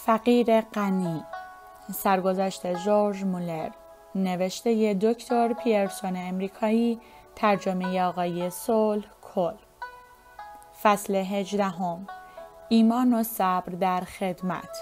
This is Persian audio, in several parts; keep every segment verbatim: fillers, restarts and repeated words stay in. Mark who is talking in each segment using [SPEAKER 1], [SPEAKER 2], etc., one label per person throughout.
[SPEAKER 1] فقیر غنی، سرگذشت ژورژ مولر، نوشته دکتر پیرسون امریکایی، ترجمه آقای صلح کل. فصل هجدهم، ایمان و صبر در خدمت.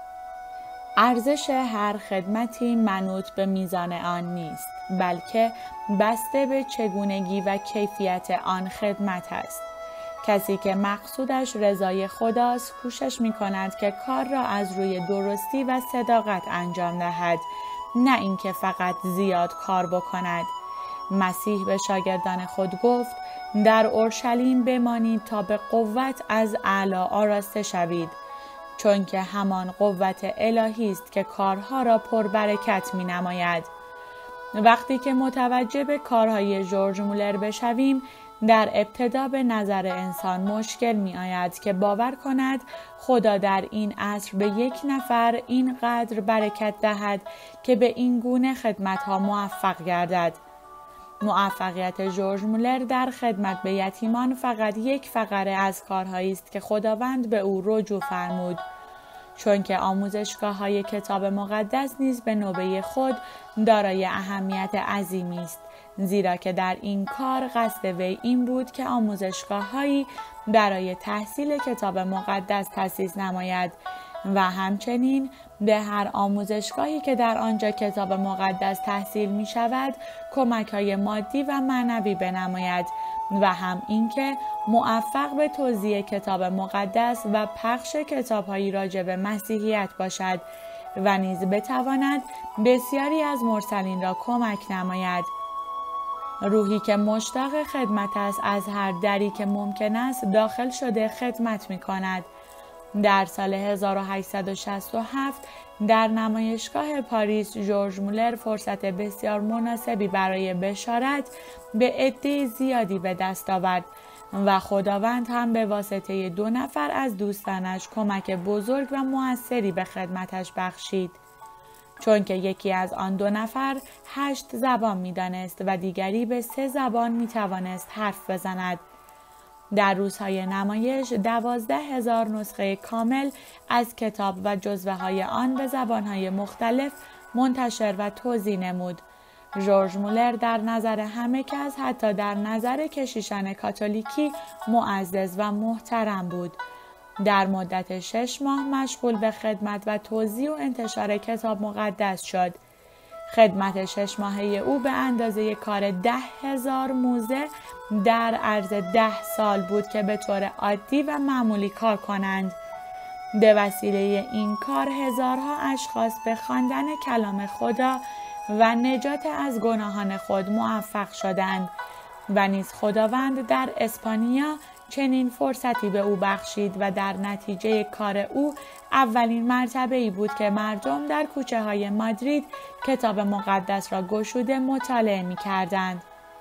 [SPEAKER 1] ارزش هر خدمتی منوط به میزان آن نیست، بلکه بسته به چگونگی و کیفیت آن خدمت است. کسی که مقصودش رضای خداست کوشش می کند که کار را از روی درستی و صداقت انجام دهد، نه اینکه فقط زیاد کار بکند. مسیح به شاگردان خود گفت: در اورشلیم بمانید تا به قوت از اعلی آراسته شوید، چون که همان قوت الهی است که کارها را پربرکت می نماید. وقتی که متوجه به کارهای ژورژ مولر بشویم، در ابتدا به نظر انسان مشکل می آید که باور کند خدا در این عصر به یک نفر اینقدر برکت دهد که به این گونه خدمتها موفق گردد. موفقیت ژورژ مولر در خدمت به یتیمان فقط یک فقره از کارهایی است که خداوند به او رجوع فرمود، چون که آموزشگاه‌های کتاب مقدس نیز به نوبه خود دارای اهمیت عظیمی است، زیرا که در این کار قصد وی این بود که آموزشگاه‌هایی برای تحصیل کتاب مقدس تأسیس نماید و همچنین به هر آموزشگاهی که در آنجا کتاب مقدس تحصیل می شود کمک‌های مادی و معنوی بنماید و هم اینکه موفق به توزیع کتاب مقدس و پخش کتاب‌هایی راجع به مسیحیت باشد و نیز بتواند بسیاری از مرسلین را کمک نماید. روحی که مشتاق خدمت است از هر دری که ممکن است داخل شده خدمت می کند. در سال هزار و هشتصد و شصت و هفت در نمایشگاه پاریس ژورژ مولر فرصت بسیار مناسبی برای بشارت به عده زیادی به دست آورد و خداوند هم به واسطه دو نفر از دوستانش کمک بزرگ و موثری به خدمتش بخشید، چون که یکی از آن دو نفر هشت زبان می دانست و دیگری به سه زبان می توانست حرف بزند. در روزهای نمایش دوازده هزار نسخه کامل از کتاب و جزوه های آن به زبانهای مختلف منتشر و توزیع نمود. ژورژ مولر در نظر همه کس، حتی در نظر کشیشان کاتولیکی، معزز و محترم بود. در مدت شش ماه مشغول به خدمت و توزیع و انتشار کتاب مقدس شد. خدمت شش ماهه او به اندازه کار ده هزار موزه در عرض ده سال بود که به طور عادی و معمولی کار کنند. به وسیله این کار هزارها اشخاص به خواندن کلام خدا و نجات از گناهان خود موفق شدند و نیز خداوند در اسپانیا چنین فرصتی به او بخشید و در نتیجه کار او اولین مرتبه ای بود که مردم در کوچه های مادرید کتاب مقدس را گشوده مطالعه می کردند.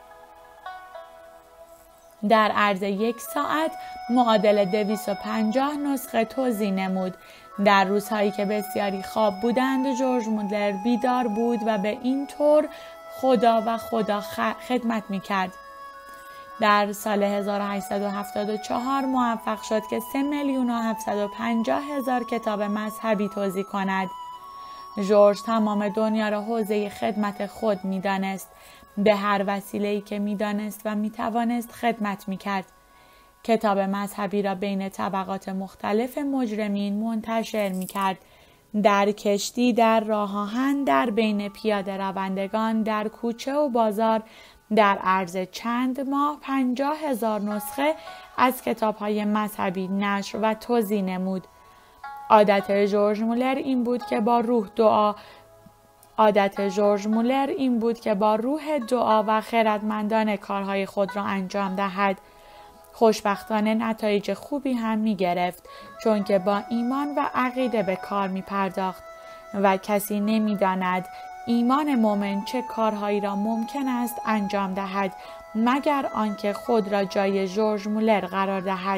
[SPEAKER 1] در عرض یک ساعت معادل دویست و پنجاه نسخه توزیع نمود. در روزهایی که بسیاری خواب بودند ژورژ مولر بیدار بود و به این طور خدا و خدا خدمت می کرد. در سال هزار و هشتصد و هفتاد و چهار موفق شد که سه میلیون و هفتصد و پنجاه هزار کتاب مذهبی توزیع کند. ژورژ تمام دنیا را حوزه خدمت خود می دانست. به هر وسیله‌ای که می دانست و می توانست خدمت می کرد. کتاب مذهبی را بین طبقات مختلف مجرمین منتشر می کرد. در کشتی، در راه آهن، در بین پیاده روندگان، در کوچه و بازار. در عرض چند ماه پنجاه هزار نسخه از کتاب‌های مذهبی نشر و توزیع نمود. عادت ژورژ مولر این بود که با روح دعا عادت ژورژ مولر این بود که با روح دعا و خردمندانه کارهای خود را انجام دهد. خوشبختانه نتایج خوبی هم می گرفت، چون که با ایمان و عقیده به کار می پرداخت و کسی نمی داند ایمان مؤمن چه کارهایی را ممکن است انجام دهد مگر آنکه خود را جای ژورژ مولر قرار دهد.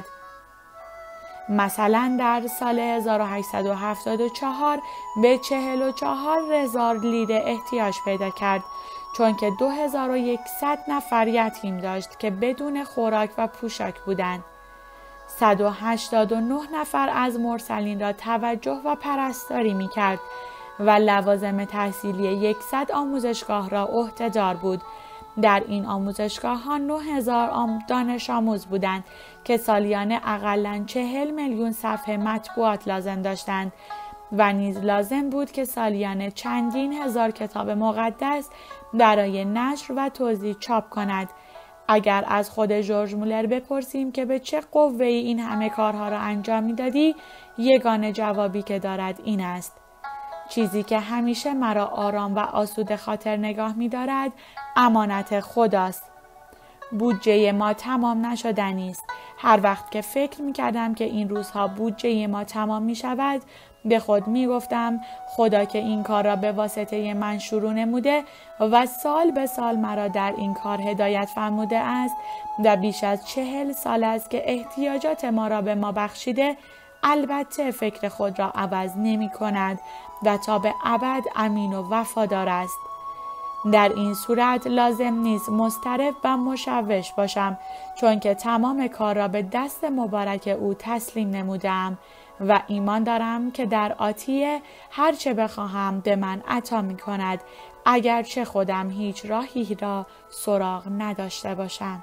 [SPEAKER 1] مثلا در سال هزار و هشتصد و هفتاد و چهار به چهل و چهار هزار لیره احتیاج پیدا کرد، چون که دو هزار و یکصد نفر یتیم داشت که بدون خوراک و پوشاک بودند. صد و هشتاد و نه نفر از مرسلین را توجه و پرستاری می کرد و لوازم تحصیلی صد آموزشگاه را عهده‌دار بود. در این آموزشگاه ها نه هزار دانش آموز بودند که سالیانه اقلاً چهل میلیون صفحه مطبوعات لازم داشتند و نیز لازم بود که سالیانه چندین هزار کتاب مقدس برای نشر و توزیع چاپ کند. اگر از خود ژورژ مولر بپرسیم که به چه قوه‌ای این همه کارها را انجام می‌دادی، یگانه جوابی که دارد این است: چیزی که همیشه مرا آرام و آسوده خاطر نگاه می‌دارد امانت خداست. بودجه ما تمام نشدنی است. هر وقت که فکر می‌کردم که این روزها بودجه ما تمام می‌شود، به خود می‌گفتم خدا که این کار را به واسطه من شروع نموده و سال به سال مرا در این کار هدایت فرموده است و بیش از چهل سال است که احتیاجات ما را به ما بخشیده، البته فکر خود را عوض نمی‌کند و تا به ابد امین و وفادار است. در این صورت لازم نیست مضطرب و مشوش باشم، چون که تمام کار را به دست مبارک او تسلیم نمودم و ایمان دارم که در آتیه هر چه بخواهم به من عطا می کند، اگرچه خودم هیچ راهی را سراغ نداشته باشم.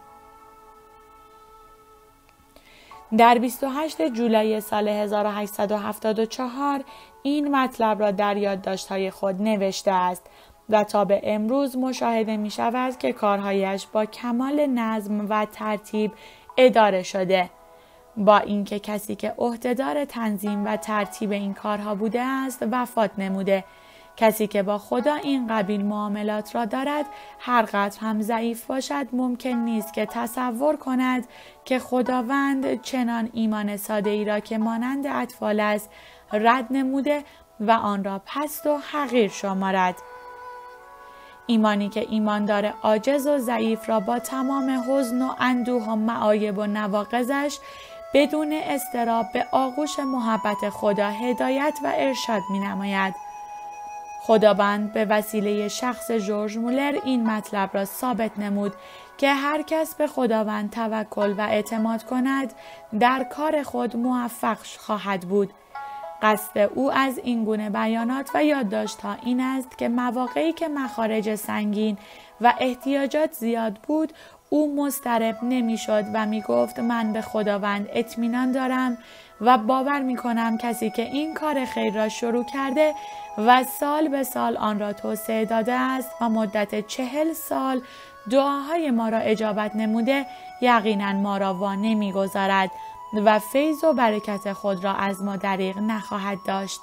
[SPEAKER 1] در بیست و هشتم جولای سال هزار و هشتصد و هفتاد و چهار این مطلب را در یادداشت‌های خود نوشته است و تا به امروز مشاهده می شود که کارهایش با کمال نظم و ترتیب اداره شده. با اینکه کسی که عهده‌دار تنظیم و ترتیب این کارها بوده است وفات نموده، کسی که با خدا این قبیل معاملات را دارد هر قدر هم ضعیف باشد ممکن نیست که تصور کند که خداوند چنان ایمان ساده ای را که مانند اطفال است رد نموده و آن را پست و حقیر شمارد. ایمانی که ایماندار عاجز و ضعیف را با تمام حزن و اندوه و معایب و نواقضش بدون اضطراب به آغوش محبت خدا هدایت و ارشاد می نماید. خداوند به وسیله شخص ژورژ مولر این مطلب را ثابت نمود که هر کس به خداوند توکل و اعتماد کند در کار خود موفق خواهد بود. قصد او از این گونه بیانات و یادداشت‌ها این است که مواقعی که مخارج سنگین و احتیاجات زیاد بود، او مضطرب نمی‌شد و می‌گفت من به خداوند اطمینان دارم و باور می‌کنم کسی که این کار خیر را شروع کرده و سال به سال آن را توسعه داده است و مدت چهل سال دعاهای ما را اجابت نموده، یقیناً ما را وا نمی‌گذارد و فیض و برکت خود را از ما دریغ نخواهد داشت.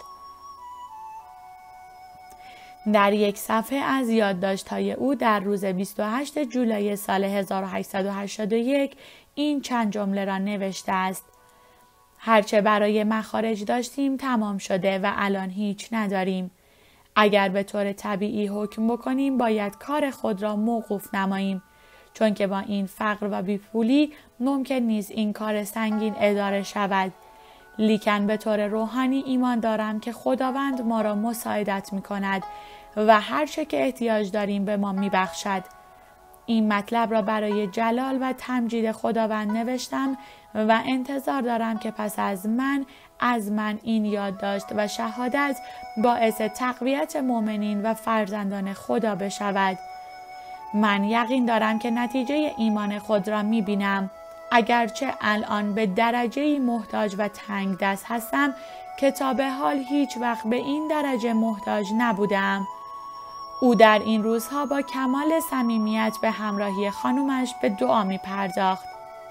[SPEAKER 1] در یک صفحه از یادداشت‌های او در روز بیست و هشتم جولای سال هزار و هشتصد و هشتاد و یک این چند جمله را نوشته است: هرچه برای مخارج داشتیم تمام شده و الان هیچ نداریم. اگر به طور طبیعی حکم بکنیم باید کار خود را موقوف نماییم، چون که با این فقر و بیپولی ممکن نیست این کار سنگین اداره شود. لیکن به طور روحانی ایمان دارم که خداوند ما را مساعدت می کند و هر چه که احتیاج داریم به ما می بخشد. این مطلب را برای جلال و تمجید خداوند نوشتم و انتظار دارم که پس از من از من این یادداشت و شهادت باعث تقویت مؤمنین و فرزندان خدا بشود. من یقین دارم که نتیجه ایمان خود را می بینم. اگرچه الان به درجه‌ای محتاج و تنگ دست هستم که تا به حال هیچ وقت به این درجه محتاج نبودم. او در این روزها با کمال صمیمیت به همراهی خانومش به دعا می پرداخت.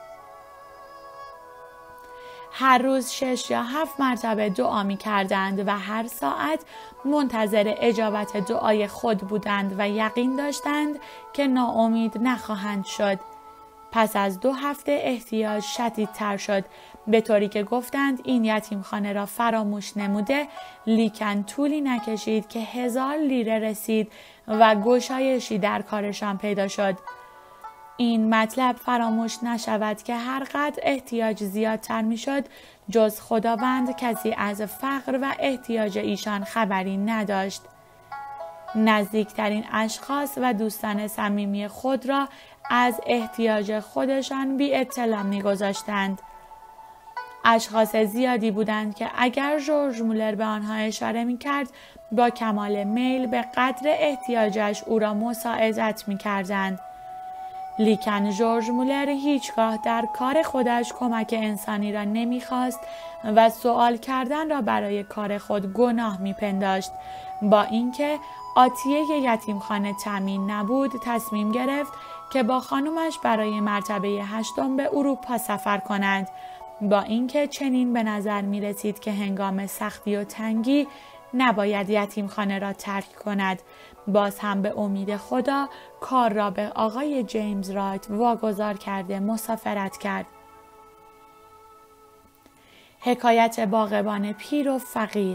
[SPEAKER 1] هر روز شش یا هفت مرتبه دعا می کردند و هر ساعت منتظر اجابت دعای خود بودند و یقین داشتند که ناامید نخواهند شد. پس از دو هفته احتیاج شدیدتر شد، به طوری که گفتند این یتیمخانه را فراموش نموده، لیکن طولی نکشید که هزار لیره رسید و گشایشی در کارشان پیدا شد. این مطلب فراموش نشود که هر قدر احتیاج زیادتر می شد، جز خداوند کسی از فقر و احتیاج ایشان خبری نداشت. نزدیکترین اشخاص و دوستان صمیمی خود را از احتیاج خودشان بی اطلاع می گذاشتند. اشخاص زیادی بودند که اگر ژورژ مولر به آنها اشاره می کرد با کمال میل به قدر احتیاجش او را مساعدت می کردند. لیکن ژورژ مولر هیچگاه در کار خودش کمک انسانی را نمی‌خواست و سوال کردن را برای کار خود گناه می‌پنداشت. با اینکه آتیه یتیمخانه تامین نبود، تصمیم گرفت که با خانمش برای مرتبه هشتم به اروپا سفر کنند. با اینکه چنین به نظر می‌رسید که هنگام سختی و تنگی نباید یتیمخانه را ترک کند، باز هم به امید خدا کار را به آقای جیمز رایت واگذار کرده مسافرت کرد. حکایت باغبان پیر و فقیر.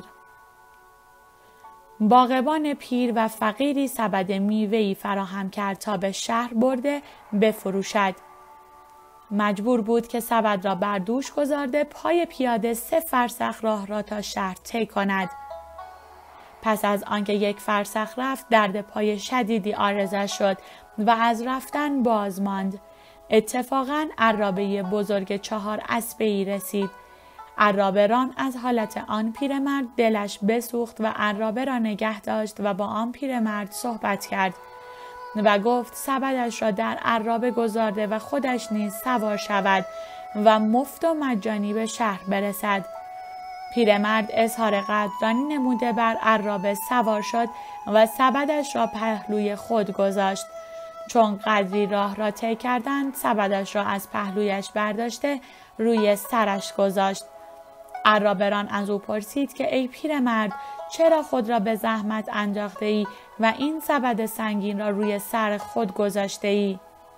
[SPEAKER 1] باغبان پیر و فقیری سبد میوه‌ای فراهم کرد تا به شهر برده بفروشد. مجبور بود که سبد را بر دوش گذارده پای پیاده سه فرسخ راه را تا شهر طی کند. پس از آنکه یک فرسخ رفت، درد پای شدیدی عارضش شد و از رفتن باز ماند. اتفاقاً عرابه بزرگ چهار اسبه‌ای رسید. عرابه ران از حالت آن پیرمرد دلش بسوخت و عرابه را نگه داشت و با آن پیرمرد صحبت کرد و گفت سبدش را در عرابه گذارده و خودش نیز سوار شود و مفت و مجانی به شهر برسد. پیرمرد اظهار قدردانی نموده بر عرابه سوار شد و سبدش را پهلوی خود گذاشت. چون قدری راه را طی کردند، سبدش را از پهلویش برداشته روی سرش گذاشت. عرابه ران از او پرسید که ای پیرمرد، چرا خود را به زحمت انداخته ای و این سبد سنگین را روی سر خود گذاشته ای؟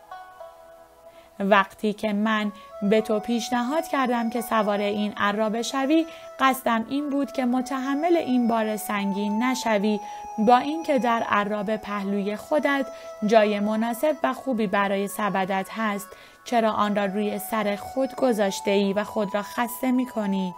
[SPEAKER 1] وقتی که من به تو پیشنهاد کردم که سوار این عرابه شوی، قصدم این بود که متحمل این بار سنگین نشوی، با اینکه در عرابه پهلوی خودت جای مناسب و خوبی برای سبدت هست، چرا آن را روی سر خود گذاشته ای و خود را خسته می کنی؟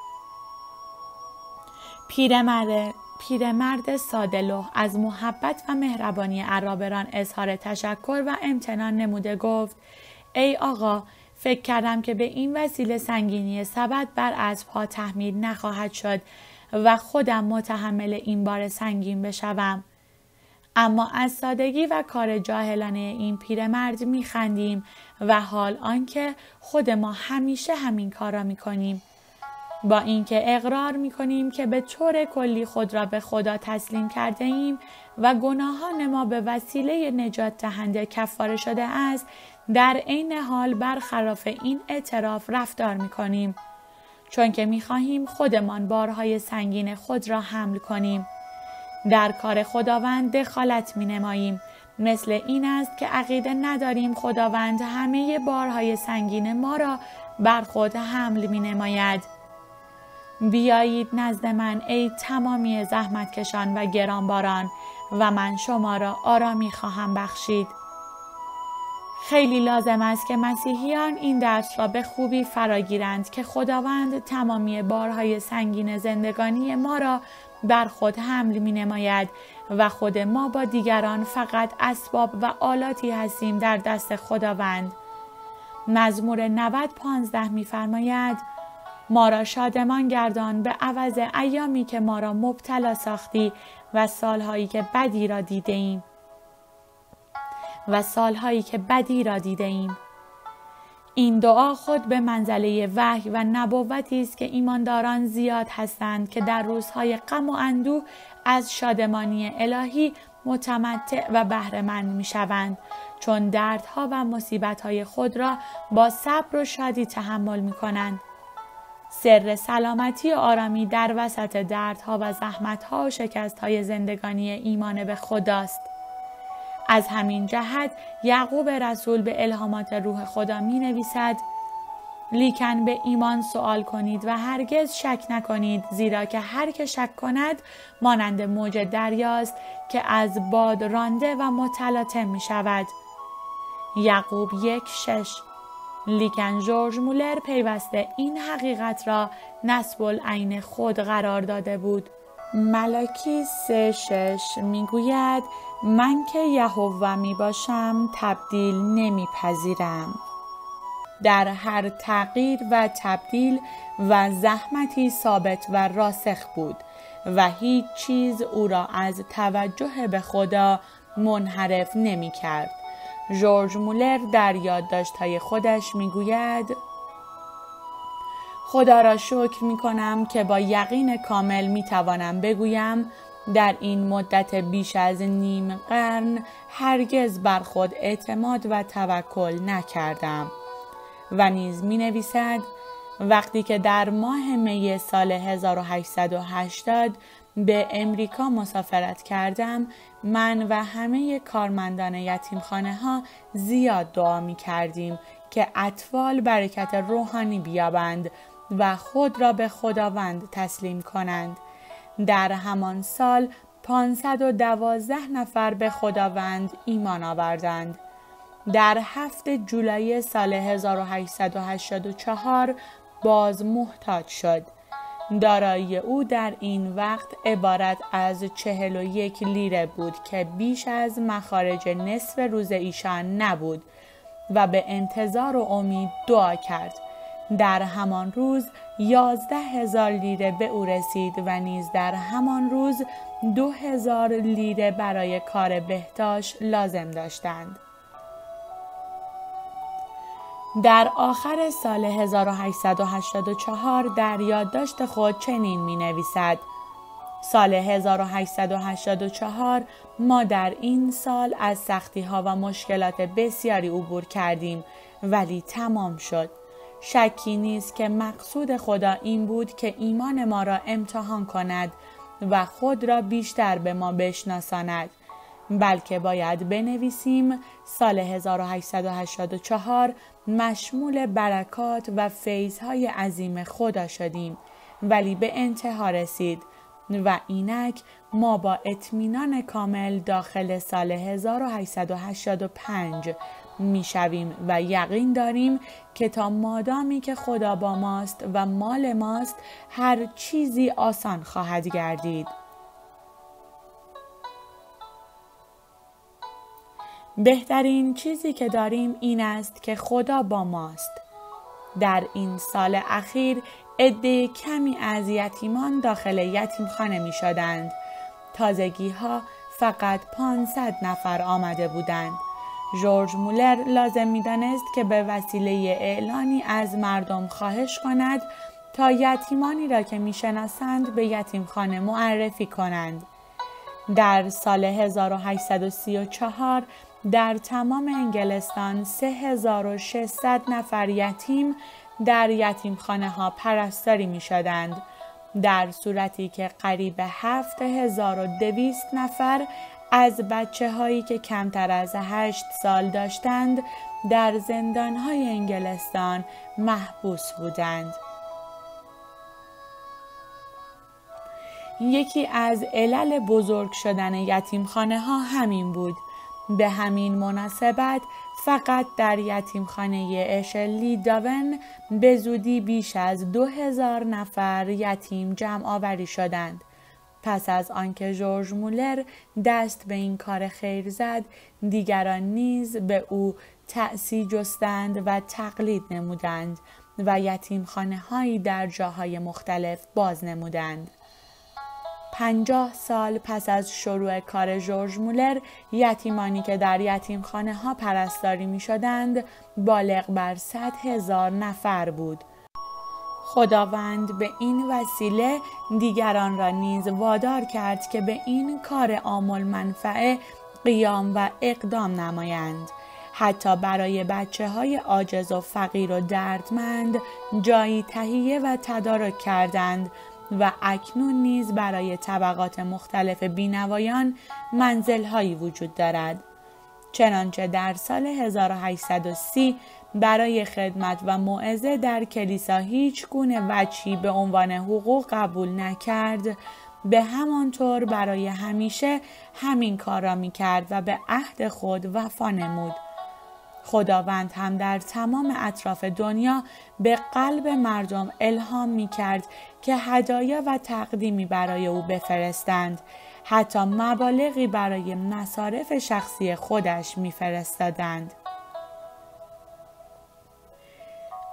[SPEAKER 1] پیرمرد پیرمرد ساده‌لوح از محبت و مهربانی عرابه ران اظهار تشکر و امتنان نموده گفت ای آقا، فکر کردم که به این وسیله سنگینی سبد بر اسب‌ها تحمیل نخواهد شد و خودم متحمل این بار سنگین بشوم. اما از سادگی و کار جاهلانه این پیرمرد می‌خندیم و حال آنکه خود ما همیشه همین کار را می‌کنیم. با اینکه اقرار می‌کنیم که به طور کلی خود را به خدا تسلیم کرده ایم و گناهان ما به وسیله نجات دهنده کفاره شده است، در عین حال برخلاف این اعتراف رفتار می‌کنیم، چون که می‌خواهیم خودمان بارهای سنگین خود را حمل کنیم. در کار خداوند دخالت می‌نماییم. مثل این است که عقیده نداریم خداوند همه بارهای سنگین ما را بر خود حمل می‌نماید. بیایید نزد من ای تمامی زحمتکشان و گرانباران و من شما را آرامی خواهم بخشید. خیلی لازم است که مسیحیان این درس را به خوبی فراگیرند که خداوند تمامی بارهای سنگین زندگانی ما را بر خود حمل می نماید و خود ما با دیگران فقط اسباب و آلاتی هستیم در دست خداوند. مزمور نود پانزده می فرماید ما را شادمان گردان به عوض ایامی که ما را مبتلا ساختی و سالهایی که بدی را دیده ایم. و سالهایی که بدی را دیده ایم. این دعا خود به منزله وحی و نبوتی است که ایمانداران زیاد هستند که در روزهای غم و اندوه از شادمانی الهی متمتع و بهره‌مند می‌شوند، چون دردها و مصیبت‌های خود را با صبر و شادی تحمل می‌کنند. سر سلامتی و آرامی در وسط دردها و زحمت‌ها و شکست‌های زندگانی ایمان به خداست. از همین جهت یعقوب رسول به الهامات روح خدا می نویسد لیکن به ایمان سؤال کنید و هرگز شک نکنید، زیرا که هر که شک کند مانند موج دریاست که از باد رانده و متلاطم می شود. یعقوب یک شش. لیکن ژورژ مولر پیوسته این حقیقت را نصب العین خود قرار داده بود. ملاکی سه شش میگوید من که یهوه می باشم تبدیل نمی پذیرم. در هر تغییر و تبدیل و زحمتی ثابت و راسخ بود و هیچ چیز او را از توجه به خدا منحرف نمی کرد. ژورژ مولر در یادداشت‌های خودش می گوید: خدا را شکر می کنم که با یقین کامل می توانم بگویم در این مدت بیش از نیم قرن هرگز بر خود اعتماد و توکل نکردم. و نیز می نویسد: وقتی که در ماه می سال هزار و هشتصد و هشتاد به امریکا مسافرت کردم، من و همه کارمندان یتیمخانه ها زیاد دعا می کردیم که اطفال برکت روحانی بیابند و خود را به خداوند تسلیم کنند. در همان سال پانصد و دوازده نفر به خداوند ایمان آوردند. در هفتم جولای سال هزار و هشتصد و هشتاد و چهار باز محتاج شد. دارایی او در این وقت عبارت از چهل و یک لیره بود که بیش از مخارج نصف روز ایشان نبود و به انتظار و امید دعا کرد. در همان روز یازده هزار لیره به او رسید و نیز در همان روز دو هزار لیره برای کار بهداشت لازم داشتند. در آخر سال هزار و هشتصد و هشتاد و چهار در یادداشت خود چنین می نویسد: سال هزار و هشتصد و هشتاد و چهار ما در این سال از سختی ها و مشکلات بسیاری عبور کردیم ولی تمام شد. شکی نیست که مقصود خدا این بود که ایمان ما را امتحان کند و خود را بیشتر به ما بشناساند. بلکه باید بنویسیم سال هزار و هشتصد و هشتاد و چهار مشمول برکات و فیض‌های عظیم خدا شدیم ولی به انتها رسید و اینک ما با اطمینان کامل داخل سال هزار و هشتصد و هشتاد و پنج می شویم و یقین داریم که تا مادامی که خدا با ماست و مال ماست هر چیزی آسان خواهد گردید. بهترین چیزی که داریم این است که خدا با ماست. در این سال اخیر عده کمی از یتیمان داخل یتیمخانه می شدند. تازگی ها فقط پانصد نفر آمده بودند. ژورژ مولر لازم می دانست که به وسیله اعلانی از مردم خواهش کند تا یتیمانی را که می شناسند به یتیمخانه معرفی کنند. در سال هزار و هشتصد و سی و چهار در تمام انگلستان سه هزار و ششصد نفر یتیم در یتیمخانه ها پرستاری می شدند، در صورتی که قریب هفت هزار و دویست نفر از بچه هایی که کمتر از هشت سال داشتند در زندان های انگلستان محبوس بودند. یکی از علل بزرگ شدن یتیمخانه ها همین بود. به همین مناسبت فقط در یتیمخانه اشلی داون به زودی بیش از دو هزار نفر یتیم جمع آوری شدند. پس از آنکه ژورژ مولر دست به این کار خیر زد، دیگران نیز به او تأسی جستند و تقلید نمودند و یتیمخانه هایی در جاهای مختلف باز نمودند. پنجاه سال پس از شروع کار ژورژ مولر، یتیمانی که در یتیمخانه ها پرستاری می شدند بالغ بر صد هزار نفر بود. خداوند به این وسیله دیگران را نیز وادار کرد که به این کار عامل منفعه قیام و اقدام نمایند. حتی برای بچه های عاجز و فقیر و دردمند جایی تهیه و تدارک کردند و اکنون نیز برای طبقات مختلف بینوایان منزل‌هایی وجود دارد. چنانچه در سال هزار و هشتصد و سی برای خدمت و موعظه در کلیسا هیچ گونه وجهی به عنوان حقوق قبول نکرد، به همان طور برای همیشه همین کار را می کرد و به عهد خود وفا نمود. خداوند هم در تمام اطراف دنیا به قلب مردم الهام می کرد که هدایا و تقدیمی برای او بفرستند. حتی مبالغی برای مصارف شخصی خودش می فرستادند.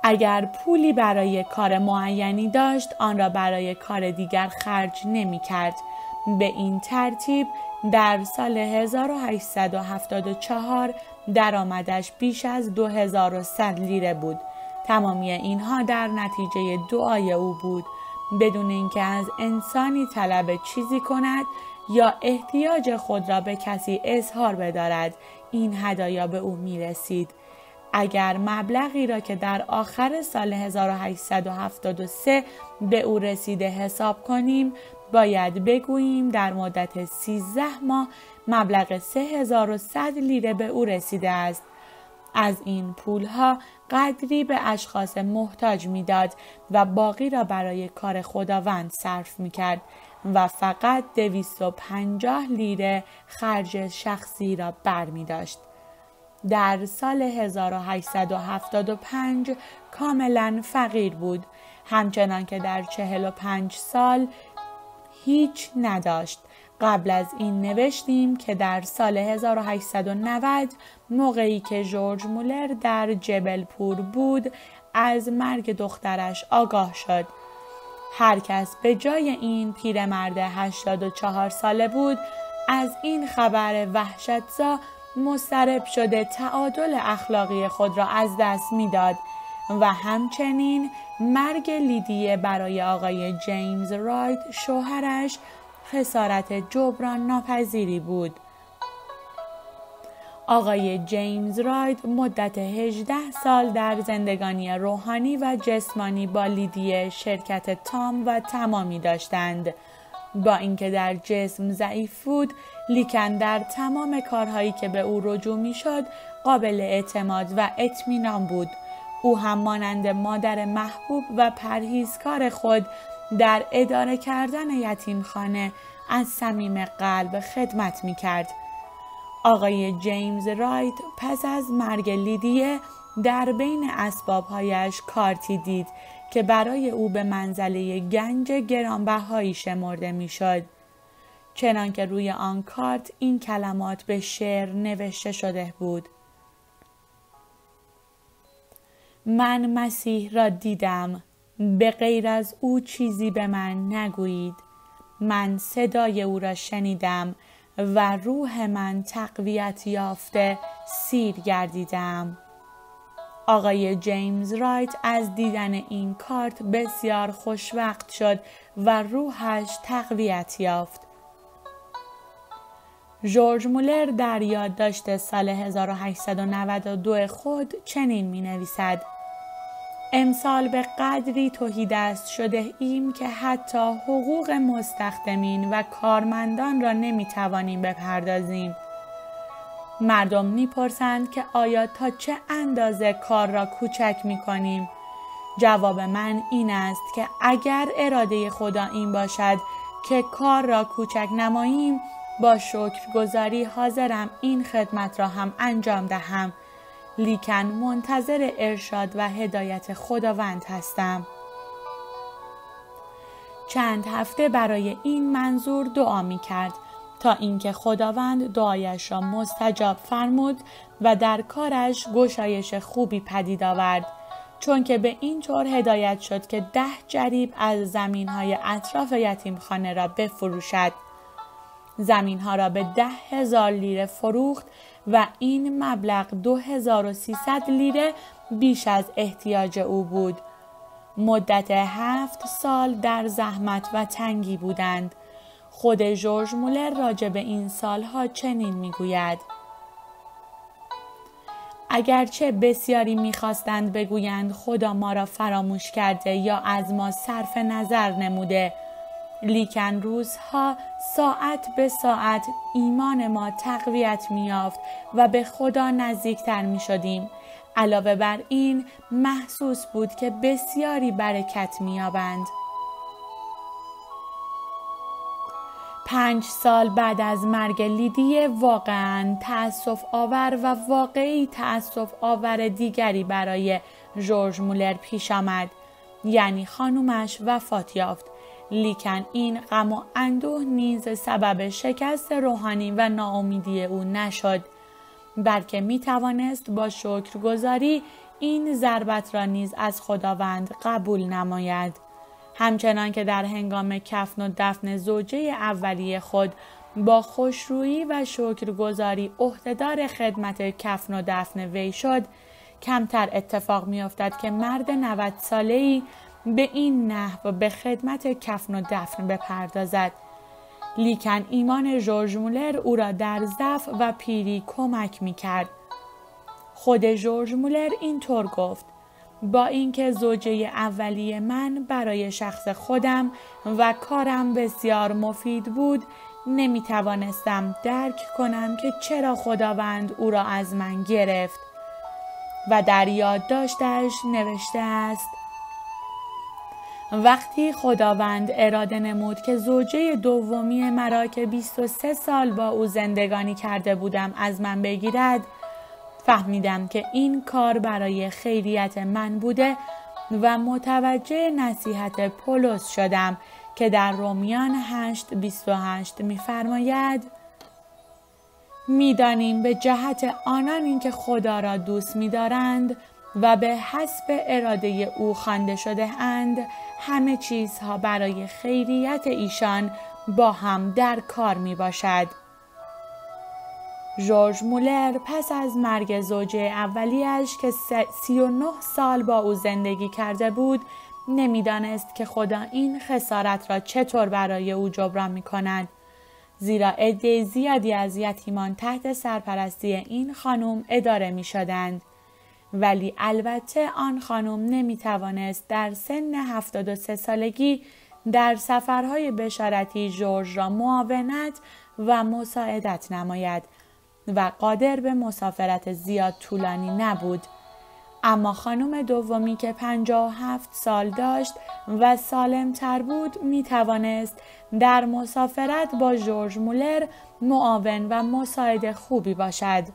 [SPEAKER 1] اگر پولی برای کار معینی داشت آن را برای کار دیگر خرج نمی کرد. به این ترتیب در سال هزار و هشتصد و هفتاد و چهار درآمدش بیش از دو هزار و صد لیره بود. تمامی اینها در نتیجه دعای او بود، بدون اینکه از انسانی طلب چیزی کند یا احتیاج خود را به کسی اظهار بدارد. این هدایا به او می رسید. اگر مبلغی را که در آخر سال هزار و هشتصد و هفتاد و سه به او رسیده حساب کنیم، باید بگوییم در مدت سیزده ماه مبلغ سه هزار و صد لیره به او رسیده است. از این پولها قدری به اشخاص محتاج میداد و باقی را برای کار خداوند صرف میکرد و فقط دویست و پنجاه لیره خرج شخصی را برمی داشت. در سال هزار و هشتصد و هفتاد و پنج کاملا فقیر بود، همچنان که در چهل و پنج سال هیچ نداشت. قبل از این نوشتیم که در سال هزار و هشتصد و نود موقعی که جورج مولر در جبل پور بود از مرگ دخترش آگاه شد. هر کس به جای این پیرمرد هشتاد و چهار ساله بود از این خبر وحشتزا مضطرب شده تعادل اخلاقی خود را از دست میداد و همچنین مرگ لیدیه برای آقای جیمز رایت شوهرش خسارت جبران ناپذیری بود. آقای جیمز رایت مدت هجده سال در زندگانی روحانی و جسمانی با لیدیه شرکت تام و تمامی داشتند. با اینکه در جسم ضعیف بود، لیکن در تمام کارهایی که به او رجوع می‌شد قابل اعتماد و اطمینان بود. او هم مانند مادر محبوب و پرهیزکار خود در اداره کردن یتیمخانه از صمیم قلب خدمت می‌کرد. آقای جیمز رایت پس از مرگ لیدیه در بین اسبابهایش کارتی دید که برای او به منزله گنج گرانبهایی شمرده میشد. چنانکه روی آن کارت این کلمات به شعر نوشته شده بود: من مسیح را دیدم، به غیر از او چیزی به من نگویید. من صدای او را شنیدم و روح من تقویت یافته سیر گردیدم. آقای جیمز رایت از دیدن این کارت بسیار خوشوقت شد و روحش تقویت یافت. جورج مولر در یادداشت سال هزار و هشتصد و نود و دو خود چنین می نویسد: امسال به قدری تهیدست شده ایم که حتی حقوق مستخدمین و کارمندان را نمی توانیم بپردازیم. مردم می پرسند که آیا تا چه اندازه کار را کوچک می کنیم؟ جواب من این است که اگر اراده خدا این باشد که کار را کوچک نماییم، با شکرگزاری حاضرم این خدمت را هم انجام دهم، لیکن منتظر ارشاد و هدایت خداوند هستم. چند هفته برای این منظور دعا می کرد تا اینکه خداوند دعایش را مستجاب فرمود و در کارش گشایش خوبی پدید آورد، چون که به این طور هدایت شد که ده جریب از زمین‌های اطراف یتیمخانه را بفروشد. زمین‌ها را به ده هزار لیره فروخت و این مبلغ دو هزار و سیصد لیره بیش از احتیاج او بود. مدت هفت سال در زحمت و تنگی بودند. خود جورج مولر راجع به این سالها چنین میگوید: اگرچه بسیاری میخواستند بگویند خدا ما را فراموش کرده یا از ما صرف نظر نموده، لیکن روزها ساعت به ساعت ایمان ما تقویت می‌یافت و به خدا نزدیکتر می‌شدیم. علاوه بر این محسوس بود که بسیاری برکت می‌یابند. پنج سال بعد از مرگ لیدیه واقعاً تأسف آور و واقعی تأسف آور دیگری برای جورج مولر پیش آمد، یعنی خانومش وفات یافت. لیکن این غم و اندوه نیز سبب شکست روحانی و ناامیدی او نشد، بلکه می توانست با شکرگزاری این ضربت را نیز از خداوند قبول نماید. همچنان که در هنگام کفن و دفن زوجه اولیه خود با خوشرویی و شکرگزاری عهدهدار خدمت کفن و دفن وی شد، کمتر اتفاق می‌افتد که مرد نود ساله‌ای به این نحو به خدمت کفن و دفن بپردازد. لیکن ایمان ژورژ مولر او را در ضعف و پیری کمک می‌کرد. خود ژورژ مولر اینطور گفت: با اینکه زوجه اولیه من برای شخص خودم و کارم بسیار مفید بود، نمی توانستم درک کنم که چرا خداوند او را از من گرفت. و در یادداشتش نوشته است: وقتی خداوند اراده نمود که زوجه دومی مرا که بیست و سه سال با او زندگانی کرده بودم از من بگیرد، فهمیدم که این کار برای خیریت من بوده و متوجه نصیحت پولس شدم که در رومیان هشت بیست و هشت می‌فرماید: می‌دانیم به جهت آنانی که خدا را دوست می‌دارند و به حسب اراده او خوانده شده اند، همه چیزها برای خیریت ایشان با هم در کار می‌باشد. ژورژ مولر پس از مرگ زوجه اولیش که سی و نه سال با او زندگی کرده بود، نمی‌دانست که خدا این خسارت را چطور برای او جبران می‌کند، زیرا عده زیادی از یتیمان تحت سرپرستی این خانم اداره می‌شدند. ولی البته آن خانم نمی‌توانست در سن هفتاد و سه سالگی در سفرهای بشارتی ژورژ را معاونت و مساعدت نماید و قادر به مسافرت زیاد طولانی نبود. اما خانم دومی که پنجاه و هفت سال داشت و سالم تر بود، می توانست در مسافرت با ژورژ مولر معاون و مساعد خوبی باشد.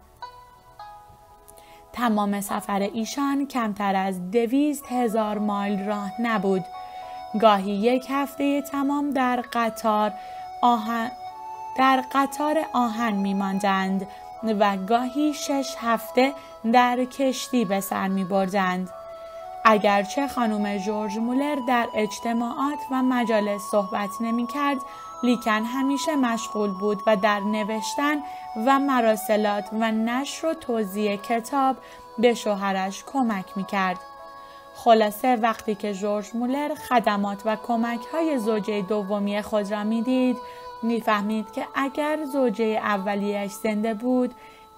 [SPEAKER 1] تمام سفر ایشان کمتر از دویست هزار مایل راه نبود. گاهی یک هفته تمام در قطار آهن در قطار آهن می ماندند و گاهی شش هفته در کشتی به سر می بردند. اگرچه خانم ژورژ مولر در اجتماعات و مجالس صحبت نمی کرد، لیکن همیشه مشغول بود و در نوشتن و مراسلات و نشر و توزیع کتاب به شوهرش کمک می کرد. خلاصه وقتی که ژورژ مولر خدمات و کمک‌های زوجه دومی خود را می‌دید، می‌فهمید که اگر زوجه اولیه‌اش زنده بود،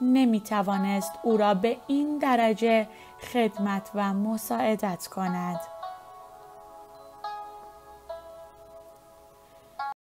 [SPEAKER 1] نمی‌توانست او را به این درجه خدمت و مساعدت کند.